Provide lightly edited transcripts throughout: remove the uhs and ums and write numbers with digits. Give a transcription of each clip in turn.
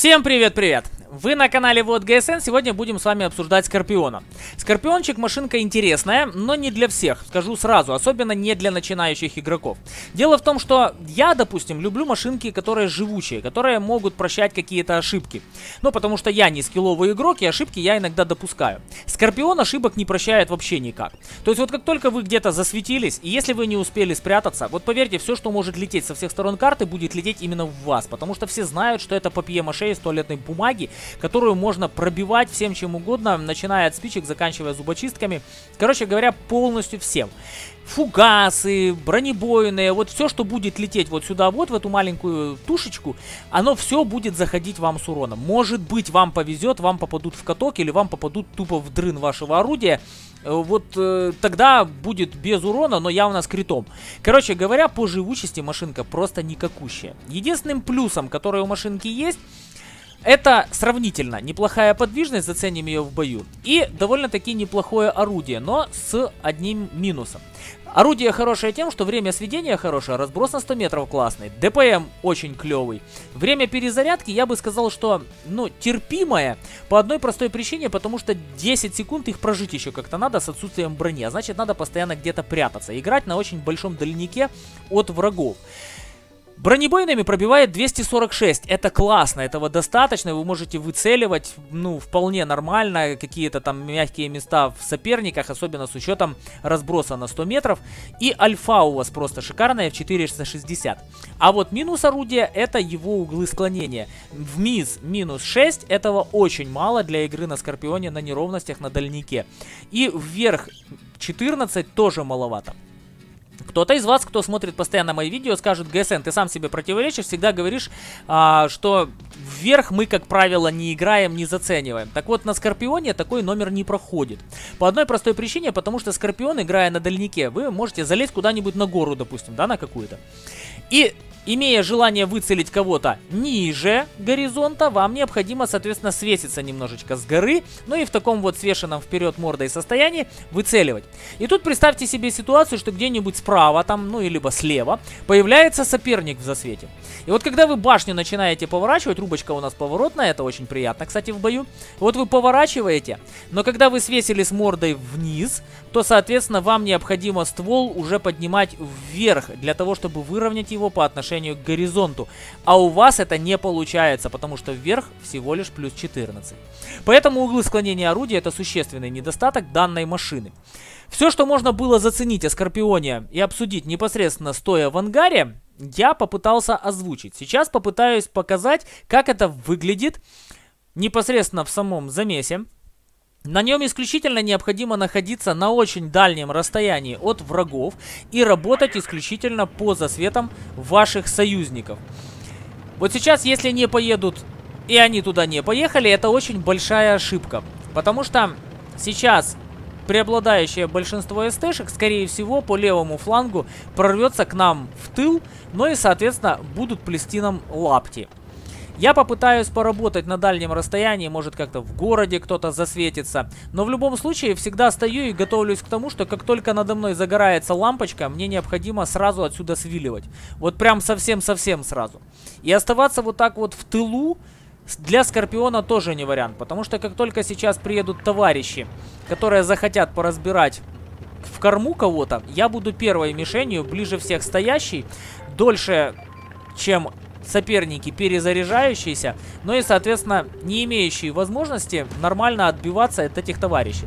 Всем привет-привет! Вы на канале Вот ГСН. Сегодня будем с вами обсуждать Скорпиона. Скорпиончик машинка интересная, но не для всех, скажу сразу, особенно не для начинающих игроков. Дело в том, что я, допустим, люблю машинки, которые живучие, которые могут прощать какие-то ошибки. Ну, потому что я не скилловый игрок, и ошибки я иногда допускаю. Скорпион ошибок не прощает вообще никак. То есть вот как только вы где-то засветились, и если вы не успели спрятаться, вот поверьте, все, что может лететь со всех сторон карты, будет лететь именно в вас. Потому что все знают, что это папье-маше из туалетной бумаги, которую можно пробивать всем чем угодно, начиная от спичек, заканчивая зубочистками. Короче говоря, полностью всем. Фугасы, бронебойные, вот все, что будет лететь вот сюда, вот в эту маленькую тушечку, оно все будет заходить вам с уроном. Может быть, вам повезет, вам попадут в каток или вам попадут тупо в дрын вашего орудия. Вот тогда будет без урона, но явно с критом. Короче говоря, по живучести машинка просто никакущая. Единственным плюсом, который у машинки есть, это сравнительно неплохая подвижность, заценим ее в бою, и довольно-таки неплохое орудие, но с одним минусом. Орудие хорошее тем, что время сведения хорошее, разброс на 100 метров классный, ДПМ очень клевый. Время перезарядки, я бы сказал, что, ну, терпимое, по одной простой причине, потому что 10 секунд их прожить еще как-то надо с отсутствием брони, а значит надо постоянно где-то прятаться, играть на очень большом дальнике от врагов. Бронебойными пробивает 246, это классно, этого достаточно, вы можете выцеливать, ну, вполне нормально, какие-то там мягкие места в соперниках, особенно с учетом разброса на 100 метров, и альфа у вас просто шикарная в 460. А вот минус орудия, это его углы склонения, вниз минус 6, этого очень мало для игры на Скорпионе на неровностях на дальнике, и вверх 14 тоже маловато. Кто-то из вас, кто смотрит постоянно мои видео, скажет: ГСН, ты сам себе противоречишь, всегда говоришь, что вверх мы, как правило, не играем, не зацениваем. Так вот, на Скорпионе такой номер не проходит. По одной простой причине, потому что Скорпион, играя на дальнике, вы можете залезть куда-нибудь на гору, допустим, да, на какую-то. И имея желание выцелить кого-то ниже горизонта, вам необходимо, соответственно, свеситься немножечко с горы, ну и в таком вот свешенном вперед мордой состоянии выцеливать. И тут представьте себе ситуацию, что где-нибудь справа, там, ну и либо слева, появляется соперник в засвете. И вот когда вы башню начинаете поворачивать, рубочка у нас поворотная, это очень приятно, кстати, в бою. Вот вы поворачиваете, но когда вы свесили с мордой вниз, то, соответственно, вам необходимо ствол уже поднимать вверх, для того, чтобы выровнять его по отношению к горизонту. А у вас это не получается, потому что вверх всего лишь плюс 14. Поэтому углы склонения орудия — это существенный недостаток данной машины. Все, что можно было заценить о Скорпионе и обсудить непосредственно стоя в ангаре, я попытался озвучить. Сейчас попытаюсь показать, как это выглядит непосредственно в самом замесе. На нем исключительно необходимо находиться на очень дальнем расстоянии от врагов и работать исключительно по засветам ваших союзников. Вот сейчас, если не поедут и они туда не поехали, это очень большая ошибка. Потому что сейчас преобладающее большинство СТшек, скорее всего, по левому флангу прорвется к нам в тыл, но и, соответственно, будут плести нам лапти. Я попытаюсь поработать на дальнем расстоянии, может как-то в городе кто-то засветится. Но в любом случае всегда стою и готовлюсь к тому, что как только надо мной загорается лампочка, мне необходимо сразу отсюда свиливать. Вот прям совсем-совсем сразу. И оставаться вот так вот в тылу для Скорпиона тоже не вариант. Потому что как только сейчас приедут товарищи, которые захотят поразбирать в корму кого-то, я буду первой мишенью, ближе всех стоящей, дольше, чем соперники перезаряжающиеся, но и, соответственно, не имеющие возможности нормально отбиваться от этих товарищей.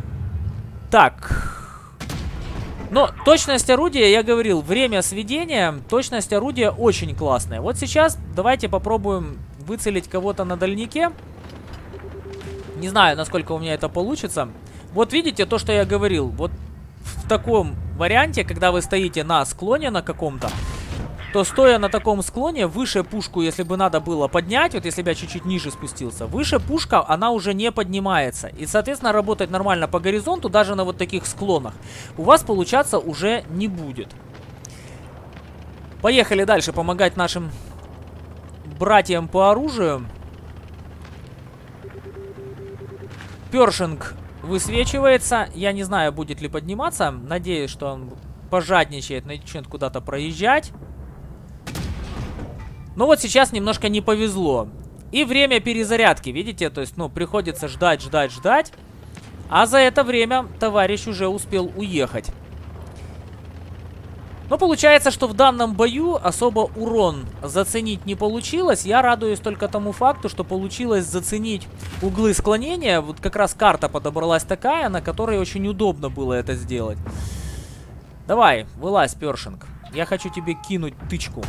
Так. Но точность орудия, я говорил, время сведения, точность орудия очень классная. Вот сейчас давайте попробуем выцелить кого-то на дальнике. Не знаю, насколько у меня это получится. Вот видите то, что я говорил. Вот в таком варианте, когда вы стоите на склоне на каком-то, то стоя на таком склоне, выше пушку, если бы надо было поднять, вот если бы я чуть-чуть ниже спустился, выше пушка, она уже не поднимается. И, соответственно, работать нормально по горизонту, даже на вот таких склонах, у вас получаться уже не будет. Поехали дальше помогать нашим братьям по оружию. Першинг высвечивается. Я не знаю, будет ли подниматься. Надеюсь, что он пожадничает, начнет куда-то проезжать. Но вот сейчас немножко не повезло. И время перезарядки, видите? То есть, ну, приходится ждать, ждать, ждать. А за это время товарищ уже успел уехать. Но получается, что в данном бою особо урон заценить не получилось. Я радуюсь только тому факту, что получилось заценить углы склонения. Вот как раз карта подобралась такая, на которой очень удобно было это сделать. Давай, вылазь, Першинг. Я хочу тебе кинуть тычку.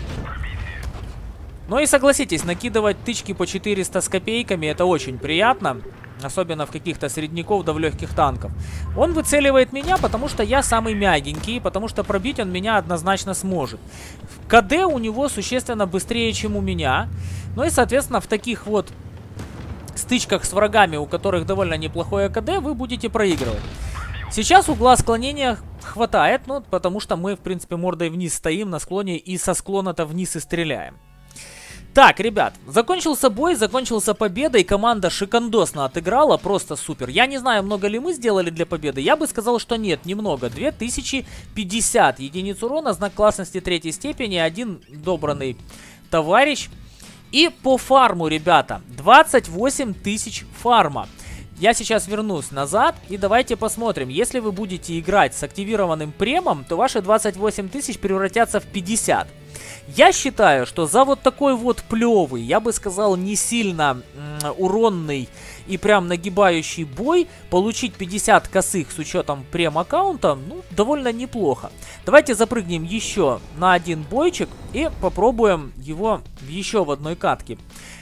Ну и согласитесь, накидывать тычки по 400 с копейками — это очень приятно. Особенно в каких-то средняков да в легких танков. Он выцеливает меня, потому что я самый мягенький, потому что пробить он меня однозначно сможет. КД у него существенно быстрее, чем у меня. Ну и, соответственно, в таких вот стычках с врагами, у которых довольно неплохое КД, вы будете проигрывать. Сейчас угла склонения хватает, ну, потому что мы, в принципе, мордой вниз стоим на склоне и со склона-то вниз и стреляем. Так, ребят, закончился бой, закончился победой, команда шикандосно отыграла, просто супер. Я не знаю, много ли мы сделали для победы, я бы сказал, что нет, немного. 2050 единиц урона, знак классности 3 степени, 1 добранный товарищ. И по фарму, ребята, 28 тысяч фарма. Я сейчас вернусь назад и давайте посмотрим. Если вы будете играть с активированным премом, то ваши 28 тысяч превратятся в 50. Я считаю, что за вот такой вот плевый, я бы сказал, не сильно уронный и прям нагибающий бой, получить 50 косых с учетом прем-аккаунта, ну, довольно неплохо. Давайте запрыгнем еще на один бойчик и попробуем его еще в одной катке.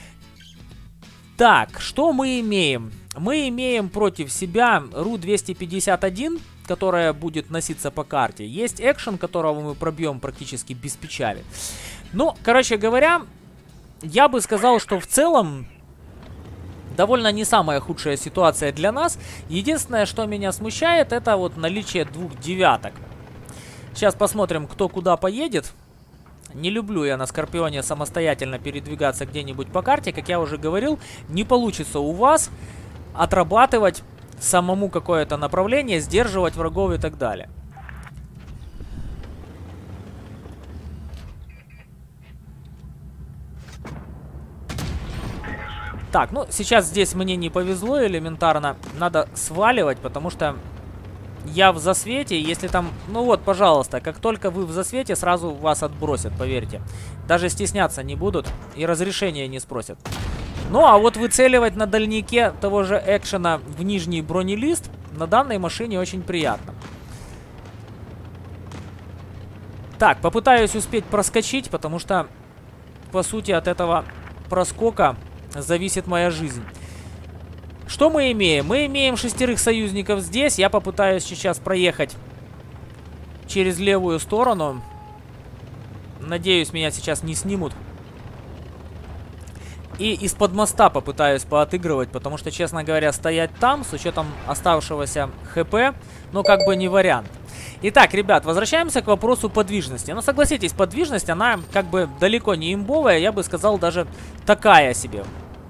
Так, что мы имеем? Мы имеем против себя Ру-251, которая будет носиться по карте. Есть экшен, которого мы пробьем практически без печали. Ну, короче говоря, я бы сказал, что в целом довольно не самая худшая ситуация для нас. Единственное, что меня смущает, это вот наличие 2 девяток. Сейчас посмотрим, кто куда поедет. Не люблю я на Скорпионе самостоятельно передвигаться где-нибудь по карте. Как я уже говорил, не получится у вас отрабатывать самому какое-то направление, сдерживать врагов и так далее. Так, ну сейчас здесь мне не повезло элементарно. Надо сваливать, потому что я в засвете. Если там, ну вот, пожалуйста, как только вы в засвете, сразу вас отбросят, поверьте. Даже стесняться не будут и разрешения не спросят. Ну, а вот выцеливать на дальнике того же экшена в нижний бронелист на данной машине очень приятно. Так, попытаюсь успеть проскочить, потому что, по сути, от этого проскока зависит моя жизнь. Что мы имеем? Мы имеем 6 союзников здесь. Я попытаюсь сейчас проехать через левую сторону. Надеюсь, меня сейчас не снимут. И из-под моста попытаюсь поотыгрывать, потому что, честно говоря, стоять там, с учетом оставшегося ХП, ну, как бы не вариант. Итак, ребят, возвращаемся к вопросу подвижности. Ну, согласитесь, подвижность, она как бы далеко не имбовая, я бы сказал, даже такая себе.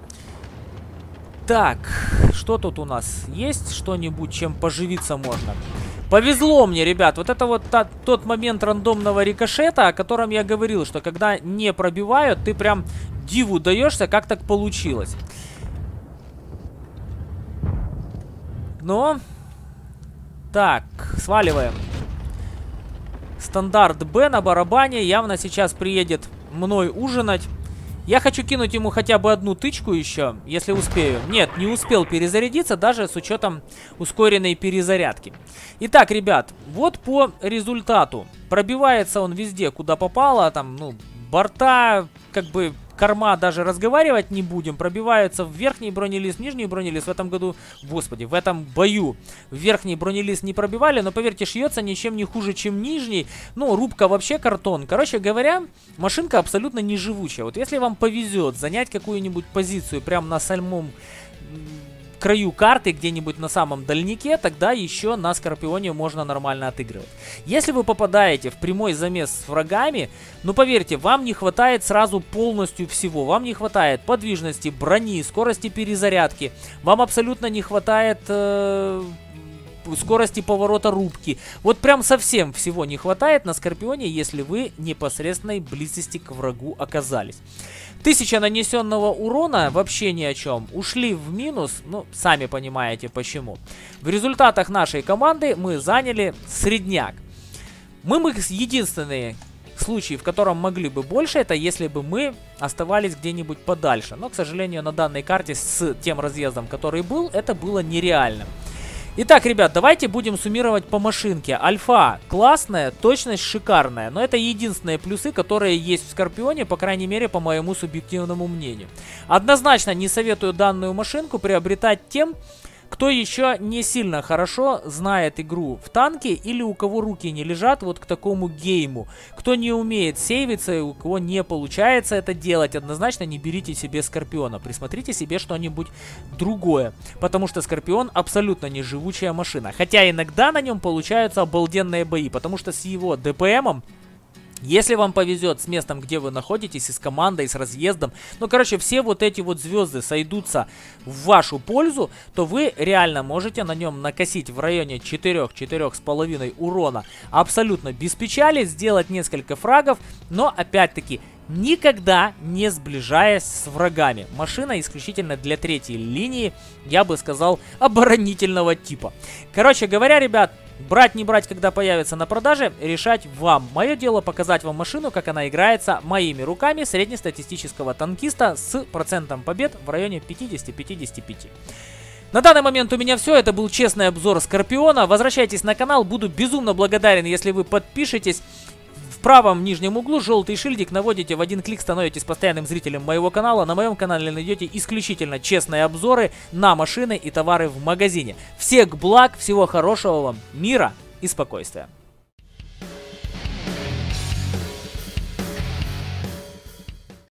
Так, что тут у нас? Есть что-нибудь, чем поживиться можно? Повезло мне, ребят. Вот это вот тот момент рандомного рикошета, о котором я говорил, что когда не пробивают, ты прям диву даешься, как так получилось. Но... Так, сваливаем. Стандарт Б на барабане. Явно сейчас приедет мной ужинать. Я хочу кинуть ему хотя бы одну тычку еще, если успею. Нет, не успел перезарядиться, даже с учетом ускоренной перезарядки. Итак, ребят, вот по результату. Пробивается он везде, куда попало. Там, ну, борта, как бы... Корма даже разговаривать не будем. Пробиваются в верхний бронелист, в нижний бронелист. В этом году, господи, в этом бою в верхний бронелист не пробивали. Но поверьте, шьется ничем не хуже, чем нижний. Ну, рубка вообще картон. Короче говоря, машинка абсолютно не живучая. Вот если вам повезет занять какую-нибудь позицию прямо на самом краю карты, где-нибудь на самом дальнике, тогда еще на Скорпионе можно нормально отыгрывать. Если вы попадаете в прямой замес с врагами, ну поверьте, вам не хватает сразу полностью всего. Вам не хватает подвижности, брони, скорости перезарядки. Вам абсолютно не хватает скорости поворота рубки. Вот прям совсем всего не хватает на Скорпионе, если вы в непосредственной близости к врагу оказались. 1000 нанесенного урона вообще ни о чем. Ушли в минус, ну, сами понимаете почему. В результатах нашей команды мы заняли средняк. Мы единственные случаи, в котором могли бы больше, это если бы мы оставались где-нибудь подальше. Но, к сожалению, на данной карте с тем разъездом, который был, это было нереально. Итак, ребят, давайте будем суммировать по машинке. Альфа классная, точность шикарная. Но это единственные плюсы, которые есть в Скорпионе, по крайней мере, по моему субъективному мнению. Однозначно не советую данную машинку приобретать тем, кто еще не сильно хорошо знает игру в танке или у кого руки не лежат вот к такому гейму. Кто не умеет сейвиться и у кого не получается это делать, однозначно не берите себе Скорпиона. Присмотрите себе что-нибудь другое. Потому что Скорпион абсолютно не живучая машина. Хотя иногда на нем получаются обалденные бои. Потому что с его ДПМом, если вам повезет с местом, где вы находитесь, и с командой, и с разъездом, ну, короче, все вот эти вот звезды сойдутся в вашу пользу, то вы реально можете на нем накосить в районе 4-4,5 урона абсолютно без печали, сделать несколько фрагов, но, опять-таки, никогда не сближаясь с врагами. Машина исключительно для третьей линии, я бы сказал, оборонительного типа. Короче говоря, ребят, брать, не брать, когда появится на продаже, решать вам. Мое дело показать вам машину, как она играется моими руками среднестатистического танкиста с процентом побед в районе 50-55. На данный момент у меня все. Это был честный обзор Скорпиона. Возвращайтесь на канал. Буду безумно благодарен, если вы подпишетесь. В правом нижнем углу желтый шильдик наводите, в один клик становитесь постоянным зрителем моего канала. На моем канале найдете исключительно честные обзоры на машины и товары в магазине. Всех благ, всего хорошего вам, мира и спокойствия.